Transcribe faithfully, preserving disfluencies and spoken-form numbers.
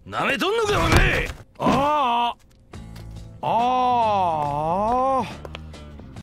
なめとんのかおめえ。 ああああ